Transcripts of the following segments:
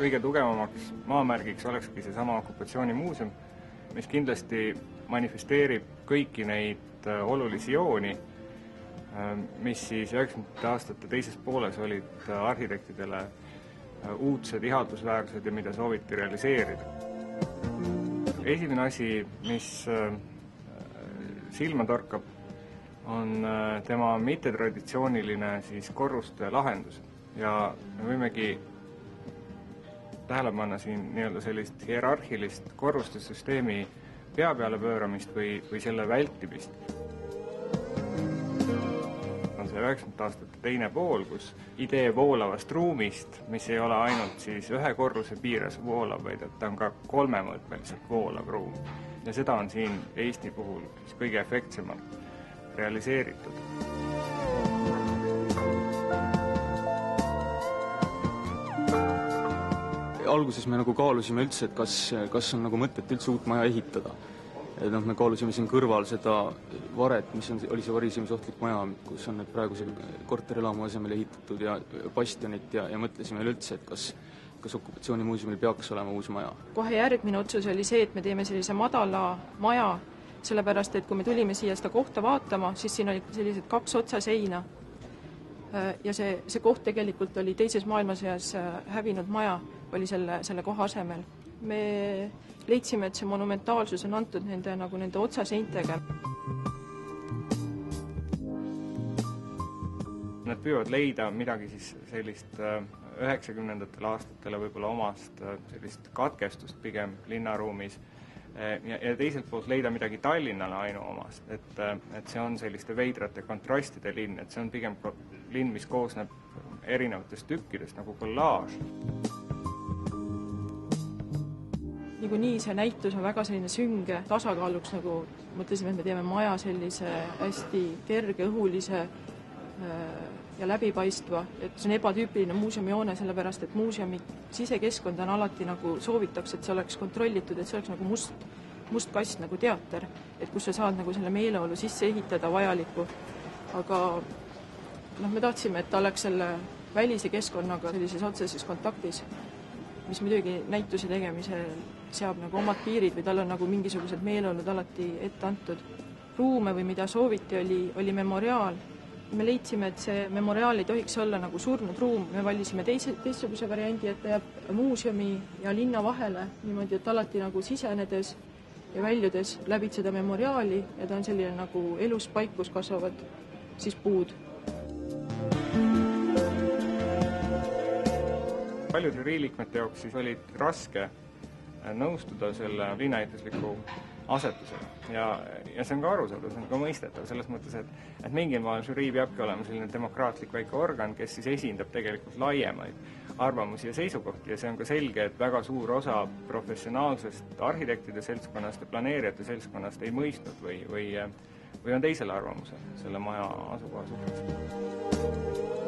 kõige tugevamaks maamärgiks olekski seesama okupatsioonimuuseum, mis kindlasti manifesteerib kõiki neid olulisi jooni, mis siis 90. aastate teises pooles olid arhitektidele uudsed, ihaldusväärsed ja mida sooviti realiseerida. Esimene asi, mis silma torkab, on tema mittetraditsiooniline siis korruste lahendus ja me võimegi tähele panna siin nii-öelda sellist hierarhilist korrustesüsteemi pea peale pööramist või selle vältimist. On see 90. aastate teine pool, kus idee voolavast ruumist, mis ei ole ainult siis ühe korruse piires voolav, vaid et ta on ka kolmemõõtmeliselt voolav ruum. Ja seda on siin Eesti puhul siis kõige efektsemalt realiseeritud. Alguses me nagu kaalusime üldse, et kas on nagu mõtet üldse uut maja ehitada. Me kaalusime siin kõrval seda varet, mis oli see varisemisohtlik maja, kus on need praeguse korterelamu asemel ehitatud ja bastionit ja mõtlesime üldse, et kas okupatsioonimuuseumil peaks olema uus maja. Kohe järgmine otsus oli see, et me teeme sellise madala maja, sellepärast, et kui me tulime siia seda kohta vaatama, siis siin olid sellised 2 otsaseina. Ja see koht tegelikult oli teises maailmasõjas hävinud maja, oli selle koha asemel. Me leidsime, et see monumentaalsus on antud nende otsaseintega. Nad püüavad leida midagi siis sellist 90. aastatele võib-olla omast sellist katkestust pigem linnaruumis ja teiselt poolt leida midagi Tallinnale ainuomast, et see on selliste veidrate kontrastide linn, et see on pigem linn, mis koosneb erinevatest tükkidest nagu kollaaž. Nii see näitus on väga selline sünge tasakaaluks, nagu mõtlesime, et me teeme maja sellise hästi kerge, õhulise ja läbipaistva, et see on ebatüüpiline muuseumijoone, sellepärast et muuseumi sisekeskkond on alati nagu soovitaks, et see oleks kontrollitud, et see oleks nagu must kast nagu teater, et kus sa saad nagu selle meeleolu sisse ehitada vajalikku. Aga me tahtsime, et ta oleks selle välise keskkonnaga sellises otseses kontaktis, mis muidugi näituse tegemisel seab nagu omad piirid või tal on nagu mingisugused meeleolud alati ette antud. Ruume või mida sooviti oli memoriaal. Me leidsime, et see memoriaal ei tohiks olla nagu surnud ruum. Me valisime teistsuguse variandi, et ta jääb muuseumi ja linna vahele niimoodi, et alati nagu sisenedes ja väljudes läbid seda memoriaali ja ta on selline nagu elus paik, kus kasvavad siis puud. Paljud žüriiliikmete jaoks siis olid raske nõustuda selle linnaehitusliku asetusega ja see on ka arusaadav, see on ka mõistetav selles mõttes, et mingil maal žürii peabki olema selline demokraatlik väike organ, kes siis esindab tegelikult laiemaid arvamusi ja seisukohti ja see on ka selge, et väga suur osa professionaalsest arhitektide seltskonnast ja planeerijate seltskonnast ei mõistnud või on teisel arvamusel selle maja asukoha suhtes.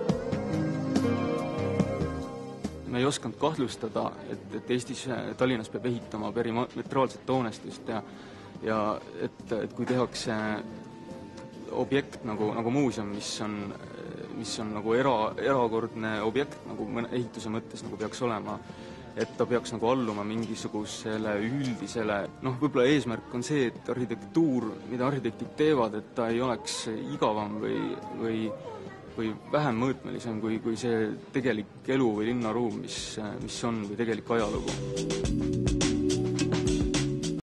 Me ei osanud kahtlustada, et Eestis Tallinnas peab ehitama perimetraalset hoonestust ja et kui tehakse objekt nagu muuseum, mis on nagu erakordne objekt nagu ehituse mõttes nagu peaks olema, et ta peaks nagu alluma mingisugusele üldisele, võib-olla eesmärk on see, et arhitektuur, mida arhitektid teevad, et ta ei oleks igavam või vähem mõõtmelisem kui see tegelik elu või linnaruum, mis on või tegelik ajalugu.